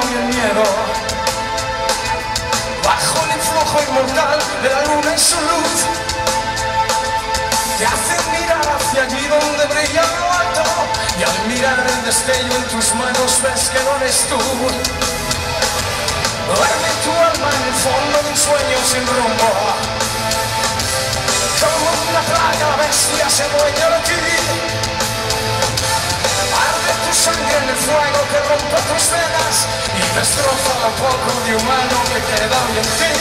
y el miedo. Bajo el influjo inmortal de la luna y su luz, te hacen mirar hacia allí donde brilla lo alto, y al mirar el destello en tus manos ves que no eres tú. Duerme tu alma en el fondo de un sueño sin rumbo, como una plaga la bestia se dueña de ti. Arde tu sangre en el fuego que rompe tus venas y destroza lo poco de humano que queda hoy en ti.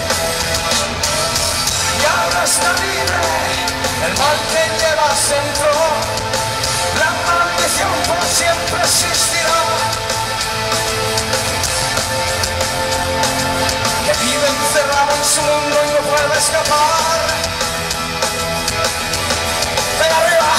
Y ahora está libre el mal que llevas dentro, la maldición por siempre existirá. Que vive encerrado en su mundo y no puede escapar. ¡Ven arriba!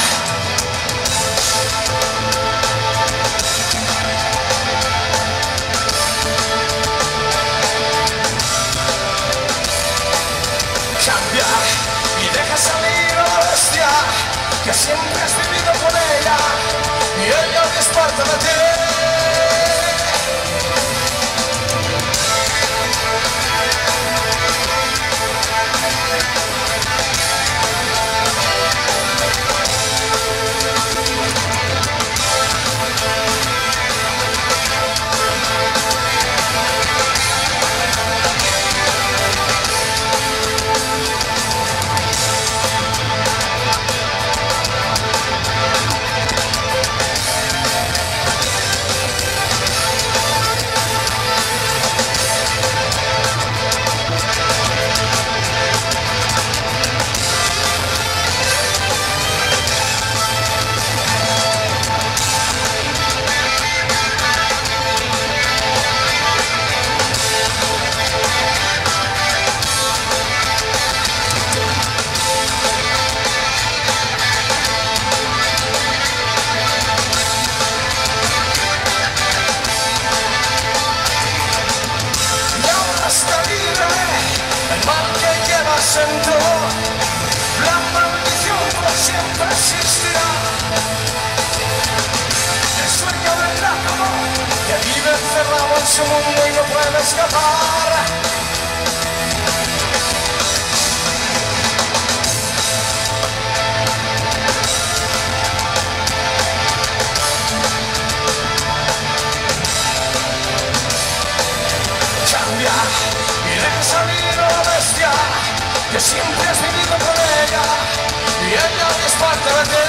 Cambia y deja salir a la bestia que siempre has vivido con ella, y ella despierta de ti. Dentro, la maldición por siempre existirá. El sueño del átomo que vive encerrado en su mundo y no puede escapar. Cambia y deja salir a la bestia que siempre has vivido con ella, y ella es parte de ti.